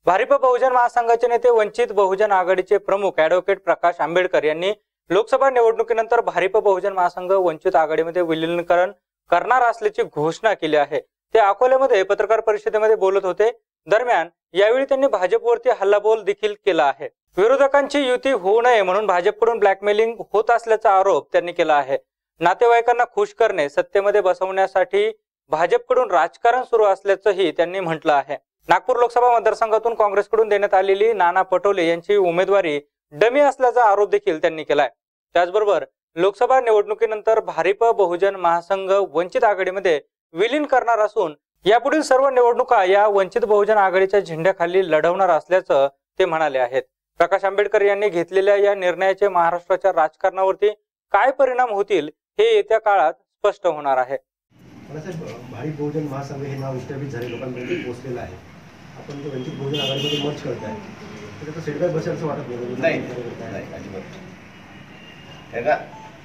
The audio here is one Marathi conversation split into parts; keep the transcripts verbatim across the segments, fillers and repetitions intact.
भारिप बहुजन महासंघाचे नेते वंचित बहुजन आघाडीचे प्रमुख ॲडव्होकेट प्रकाश आंबेडकर यांनी लोकसभा निवडणुकीनंतर भारिप बहुजन महासंघ वंचित आघाडीमध्ये विलीनीकरण करणार असल्याची घोषणा केली आहे। ते अकोल्यामध्ये पत्रकार परिषदेमध्ये बोलत होते। दरम्यान यावेळी त्यांनी भाजपवरती हल्लाबोल देखील केला आहे। विरोधकांची युती होऊ नये म्हणून भाजपकडून ब्लॅकमेलिंग होत असल्याचा आरोप त्यांनी केला आहे। नातेवाईकांना खुश करणे, सत्तेमध्ये बसवण्यासाठी भाजपकडून राजकारण सुरू असल्याचंही त्यांनी म्हटलं आहे। नागपूर लोकसभा मतदारसंघातून काँग्रेसकडून देण्यात आलेली नाना पटोले यांची उमेदवारी डमी असल्याचा आरोप देखील त्यांनी केलाय। त्याचबरोबर लोकसभा निवडणुकीनंतर भारिप बहुजन महासंघ वंचित आघाडीमध्ये विलीन करणार असून यापुढील सर्व निवडणुका या वंचित बहुजन आघाडीच्या झेंड्याखाली लढवणार असल्याचं ते म्हणाले आहेत। प्रकाश आंबेडकर यांनी घेतलेल्या या निर्णयाचे महाराष्ट्राच्या राजकारणावरती काय परिणाम होतील हे येत्या काळात स्पष्ट होणार आहे। भारिप बहुजन महासंघ हे नाव इष्टापित झाले, लोकांपर्यंत पोहोचलेलं आहे। आपण ते वंचित बहुजन आघाडीमध्ये मर्ज करताय, त्याचा सेटबॅक बसेल असं वाटत नाही? नाही, अजिबात हे का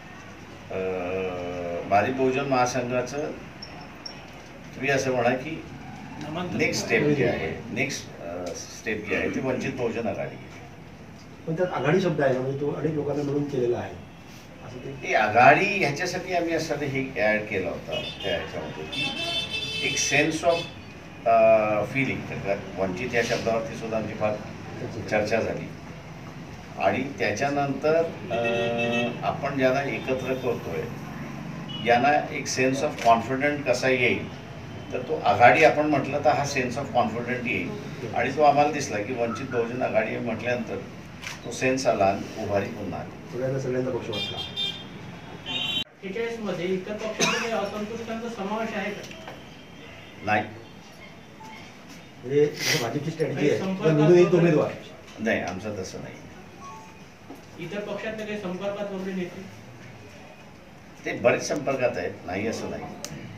भारिप बहुजन महासंघाचं तुम्ही असं म्हणा की नेक्स्ट स्टेप जे आहे नेक्स्ट स्टेप जे आहे ती वंचित बहुजन आघाडी, पण त्यात आघाडी शब्द आहे म्हणजे तो अनेक लोकांना मिळून केलेला आहे। ती आघाडी ह्याच्यासाठी आम्ही असं हे ॲड केला होता त्या ह्याच्यामध्ये की एक सेन्स ऑफ फिलिंग, वंचित या शब्दावरती सुद्धा आमची फार चर्चा झाली आणि त्याच्यानंतर आपण ज्यांना एकत्र करतोय यांना एक सेन्स ऑफ कॉन्फिडंट कसा येईल, तर तो आघाडी आपण म्हटलं तर हा सेन्स ऑफ कॉन्फिडंट येईल आणि तो आम्हाला दिसला की वंचित बहुजन आघाडी म्हटल्यानंतर तो सेन्स आला आणि उभारी पुन्हा आली। सगळ्यांना सगळ्यांचा पक्ष वाटला। अठ्ठेचाळीस मध्ये इतर पक्षांमध्ये असंतुष्टांचा समावेश आहे का? नाही, म्हणजे भाजपची स्ट्रॅटेजी आहे निवडून एक उमेदवार नाही, आमचं तसं नाही। इतर पक्षातले काही संपर्कात वगैरे नेते ते बरेच संपर्कात आहेत, नाही असं नाही।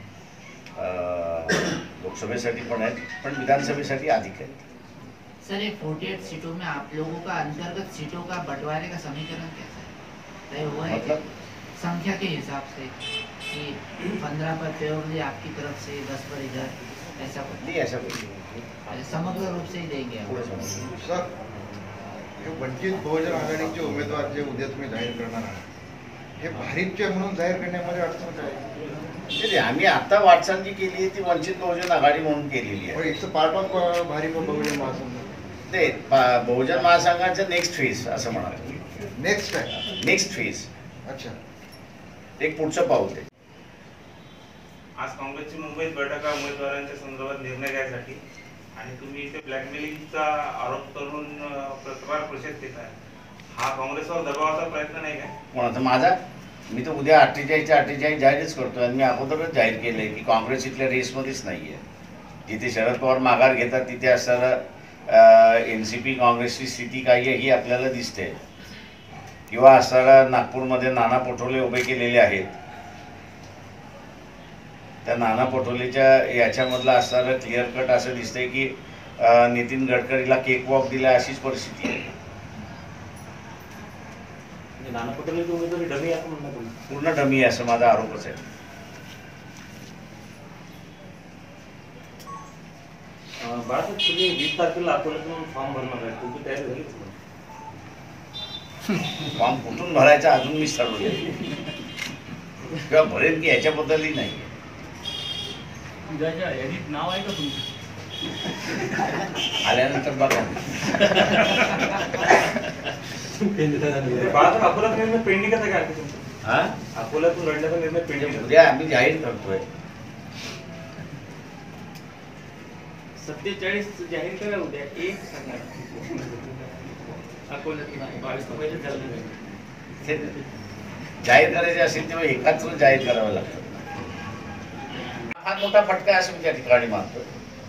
लोकसभेसाठी पण आहेत, पण विधानसभेसाठी अधिक आहेत। सर, ये अड़तालीस सीटों में आप लोगों का अंतर्गत सीटों का बंटवारे का समीकरण कैसा है? तय हुआ है मतलब संख्या के हिसाब से कि पंद्रह पर फेवरली आपकी तरफ से, दस पर इधर, ऐसा कुछ नहीं? ऐसा कुछ समग्र रूप से ही देंगे सर। हे वंचित बहुजन आघाडीचे उमेदवार जे उद्या तुम्ही जाहीर करणार आहात हे भारिपचे म्हणून जाहीर करण्यामध्ये अडचण काय? आम्ही आता वाटचाल जी केली ती वंचित बहुजन आघाडी म्हणून केलेली आहे। It's a part of Bharip Bahujan Mahasangh. ते बहुजन महासंघाचं नेक्स्ट फेज असं म्हणाले। नेक्स्ट आहे नेक्स्ट फेज। अच्छा, एक पुढचं पाऊल ते। आज काँग्रेसची मुंबईत बैठक आहे उमेदवारांच्या संदर्भात निर्णय घ्यायसाठी आणि तुम्ही इथे ब्लॅकमेलिंगचा आरोप करून पत्रकार परिषद देत आहे, हा काँग्रेसवर दबावाचा प्रयत्न नाही काय? कोणाचा? माझा? मी तर उद्या अठ्ठेचाळीसच्या अठ्ठेचाळीस जाहीरच करतोय आणि मी अगोदरच जाहीर केलंय की काँग्रेस इथल्या रेसमध्येच नाहीये। जिथे शरद पवार माघार घेतात तिथे असणारा एन सी पी काँग्रेसची स्थिती काय आहे ही आपल्याला दिसते, किंवा असणारा नागपूरमध्ये नाना पटोले उभे केलेले आहेत, त्या नाना पटोलेच्या याच्यामधला असणारं क्लिअर कट असं दिसतंय की नितीन गडकरीला केक वॉक दिला अशीच परिस्थिती आहे। नाना पटोलेची उमेदवारी डमी असं म्हणणं तुम्ही? पूर्ण डमी असं माझा आरोपच आहे। बाळासाहेब, तुम्ही वीस तारखेला अकोल्यातून फॉर्म भरणार आहे, तुमची तयारी झाली? फॉर्म कुठून भरायचा अजून मी ठरवले किंवा भरेल की याच्याबद्दलही नाही। नाव आहे का तुमचं? आल्यानंतर बघा। अकोल्यातून निर्णय पेंडिंग आहे का तुमचं? हा, अकोल्यातून लढण्याचा निर्णय पेंडिंग उद्या आम्ही जाहीर करतोय। सत्तेचाळीस जाहीर करा उद्या, एक सांगा अकोल्यातून बावीस पहिले झालं जाहीर करायचे असेल तेव्हा एकाच जाहीर करावं लागतं। हा मोठा फटका असं मी त्या ठिकाणी मानतो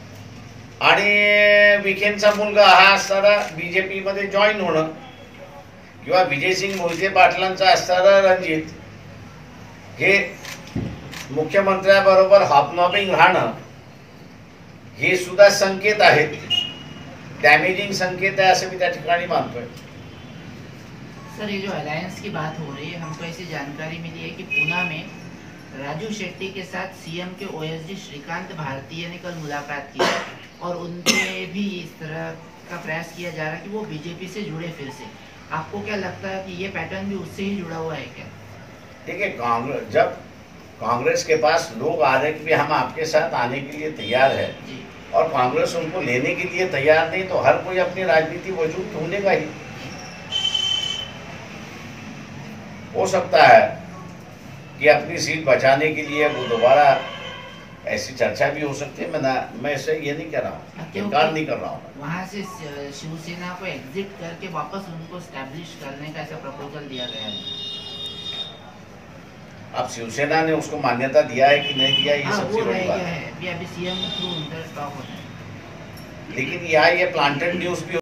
आणि विखेंचा मुलगा हा असणारा बीजेपी मध्ये जॉईन होणं किंवा विजयसिंग मोहिते पाटलांचा असणारा रणजित हे मुख्यमंत्र्याबरोबर हॉपनॉपिंग राहणं हे सुद्धा संकेत आहेत, डॅमेजिंग संकेत आहे असं मी त्या ठिकाणी मानतोय। सर, ये जो अलायंस की बात हो रही है, हमको ऐसी जानकारी मिली है कि पुणे में राजू शेट्टी के साथ सीएम के ओएसडी श्रीकांत भारतीय ने कल मुलाकात की और उनके भी इस तरह का प्रयास किया जा रहा है कि वो बीजेपी से जुड़े फिर से। आपको क्या लगता है कि ये पैटर्न भी उससे ही जुड़ा हुआ है क्या? देखिए, कांग्रेस जब कांग्रेस के पास लोग आ रहे हैं कि भी हम आपके साथ आने के लिए तैयार है जी। और कांग्रेस उनको लेने के लिए तैयार नहीं, तो हर कोई अपनी राजनीति वजूद ढूंढेगा ही। हो सकता है कि अपनी सीट बचाने के लिए वो दोबारा ऐसी चर्चा भी हो सकती है। मैं ना मैं इससे ये नहीं कह रहा हूँ, इनकार नहीं कर रहा हूँ। वहाँ से शिवसेना को एग्जिट करके वापस उनको स्टैब्लिश करने का ऐसा प्रपोजल दिया गया है। अब शिवसेना ने उसको मान्यता दिया है कि नहीं दिया, ये हाँ, सबसे वो बड़ी रह बात गया है। है। अभी अभी सीएम के थ्रू उनका स्टॉक होता है। लेकिन या ये प्लांटेड न्यूज भी